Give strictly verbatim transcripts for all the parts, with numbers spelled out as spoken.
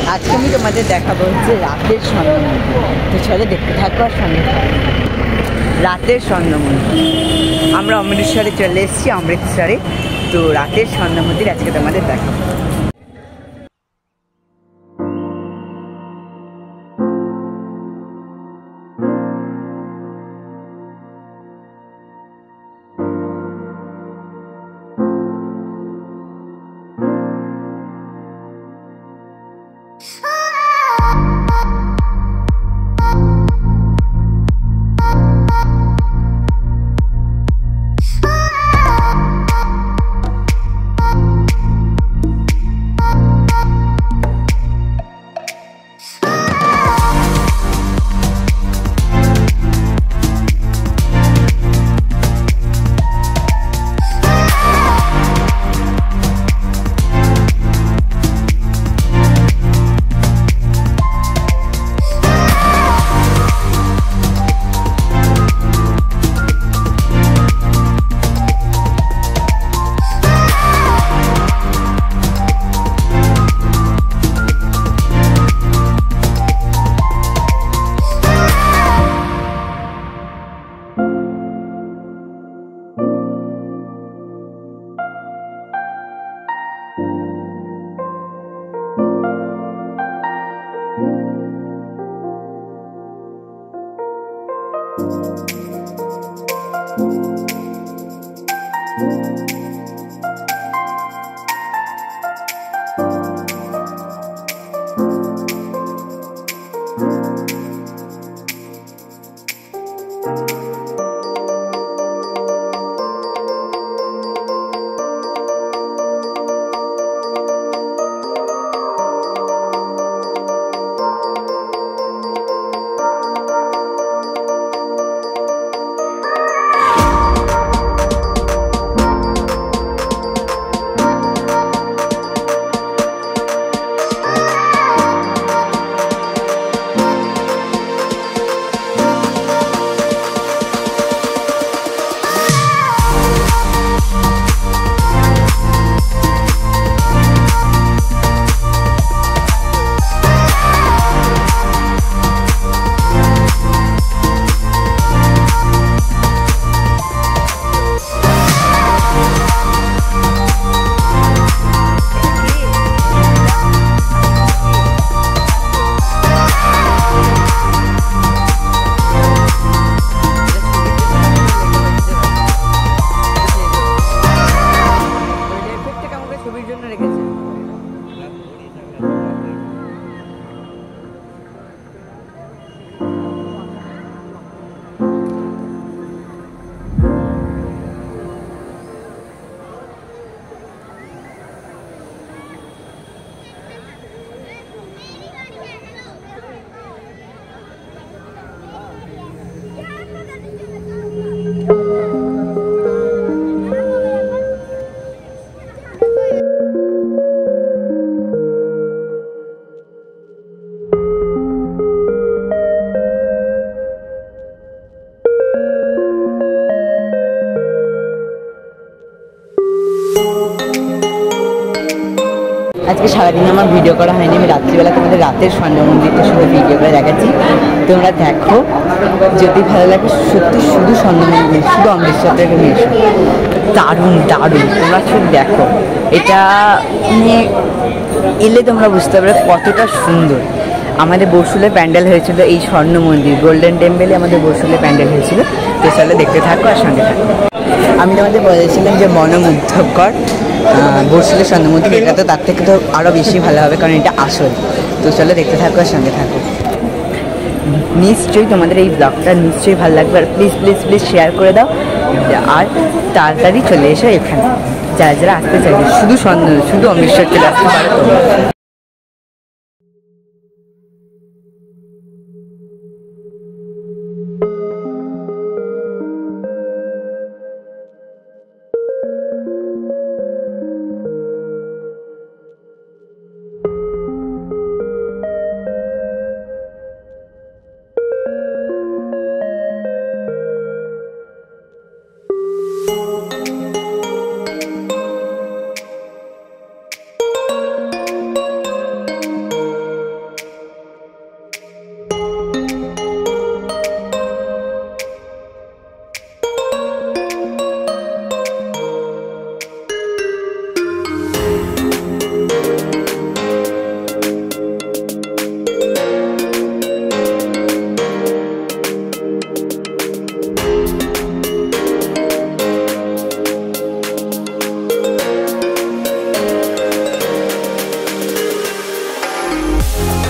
আজকে আমি তোমাদের দেখাবো হচ্ছে রাতের স্বর্ণমন্দির। তো চলো দেখতে থাকবো আর সঙ্গে রাতের স্বর্ণমন্দির। আমরা অমৃতসরে চলে এসেছি, অমৃতসরে। তো রাতের স্বর্ণমন্দির আজকে তোমাদের দেখাবো। আজকে সারাদিন আমার ভিডিও করা হয়নি, আমি রাত্রিবেলা তোমাদের রাতের স্বর্ণমন্দিরটা শুধু ভিডিও করে দেখাচ্ছি। তোমরা দেখো, যদি ভালো লাগে সত্যি শুধু স্বর্ণমন্দির, শুধু অমৃতসর থেকে নিয়ে এসো। দারুণ দারুণ, তোমরা শুধু দেখো। এটা মানে এলে তোমরা বুঝতে পারবে কতটা সুন্দর। আমাদের বসুলে প্যান্ডেল হয়েছিল এই স্বর্ণ মন্দির, গোল্ডেন টেম্পলে আমাদের বসুলে প্যান্ডেল হয়েছিল। তো চলে দেখতে থাকো আর সঙ্গে থাকো। আমি তোমাদের বলেছিলাম যে মনোমুগ্ধকর বসুলে স্বর্ণ মন্দির, এটা তো তার থেকে তো আরও বেশি ভালো হবে, কারণ এটা আসল। তো চলে দেখতে থাকো আর সঙ্গে থাকো। নিশ্চয়ই তোমাদের এই ব্লগটা নিশ্চয়ই ভালো লাগবে, আর প্লিজ প্লিজ প্লিজ শেয়ার করে দাও। আর তাড়াতাড়ি চলে এসো এখানে, যারা যারা আসতে চাইবে, শুধু স্বর্ণ শুধু অমৃতসর চলে আসতে পারো।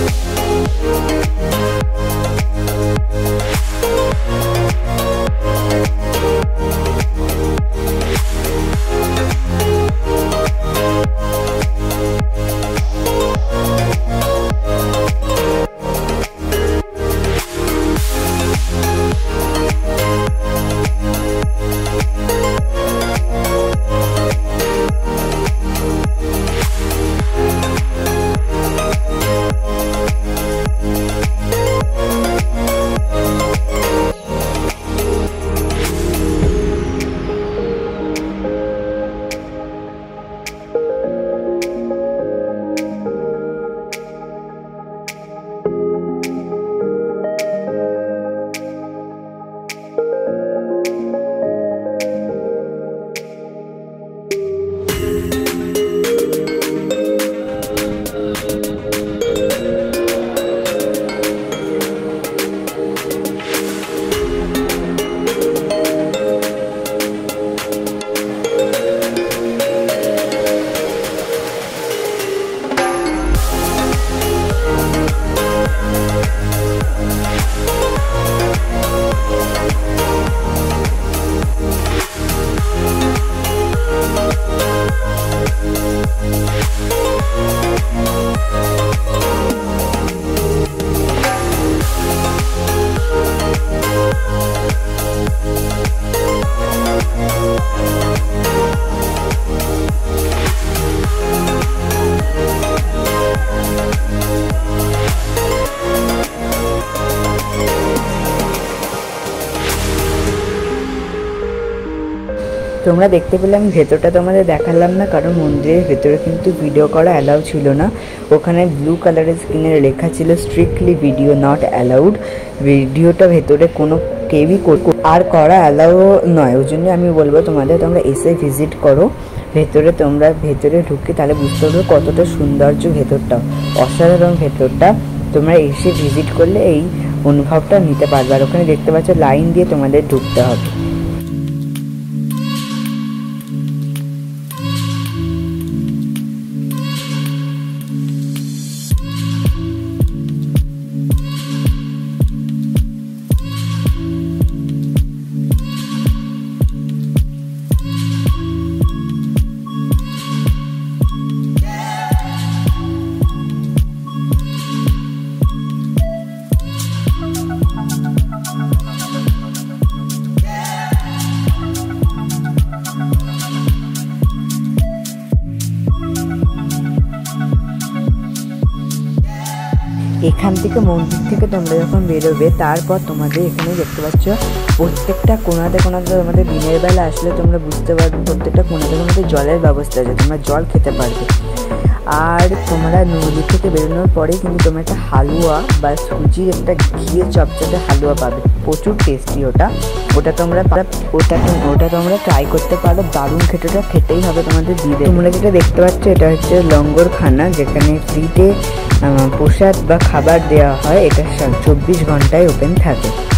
তোমরা দেখতে পেলে আমি ভেতরটা তোমাদের দেখালাম না, কারণ মন্দিরের ভেতরে কিন্তু ভিডিও করা অ্যালাউ ছিল না। ওখানে ব্লু কালারের স্ক্রিনে লেখা ছিল স্ট্রিক্টলি ভিডিও নট অ্যালাউড। ভিডিওটা ভেতরে কোনো কেউই আর করা অ্যালাউ নয়। ওই জন্য আমি বলবো তোমাদের তোমরা এসে ভিজিট করো ভেতরে। তোমরা ভেতরে ঢুকে তাহলে বুঝতে পারবে কতটা সৌন্দর্য ভেতরটা, অসাধারণ ভেতরটা। তোমরা এসে ভিজিট করলে এই অনুভবটা নিতে পারবে। আর ওখানে দেখতে পাচ্ছ লাইন দিয়ে তোমাদের ঢুকতে হবে। এখান থেকে মন্দির থেকে তোমরা যখন বেরোবে তারপর তোমাদের এখানে দেখতে পাচ্ছ প্রত্যেকটা কোনাতে কোনাতে তোমাদের দিনের বেলা আসলে তোমরা বুঝতে পারবে প্রত্যেকটা কোনাতে কোনাতে জলের ব্যবস্থা আছে, তোমরা জল খেতে পারবে। আর তোমরা নদী থেকে বেরোনোর পরে কিন্তু তোমরা একটা হালুয়া বা সুজির একটা ঘিয়ে চপচপে হালুয়া পাবে, প্রচুর টেস্টি ওটা। ওটা তোমরা ওটা ওটা তোমরা ট্রাই করতে পারো, দারুণ খেতে। ওটা খেতেই হবে তোমাদের দিবে। তোমরা যেটা দেখতে পাচ্ছ এটা হচ্ছে লঙ্গরখানা, যেখানে ফ্রিতে প্রসাদ বা খাবার দেওয়া হয়। এটা চব্বিশ ঘন্টায় ওপেন থাকে।